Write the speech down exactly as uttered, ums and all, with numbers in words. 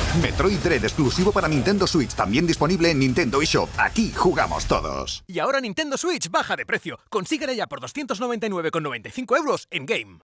Metroid Dread exclusivo para Nintendo Switch, también disponible en Nintendo eShop. Aquí jugamos todos. Y ahora Nintendo Switch baja de precio. Consíguela ya por doscientos noventa y nueve con noventa y cinco euros en Game.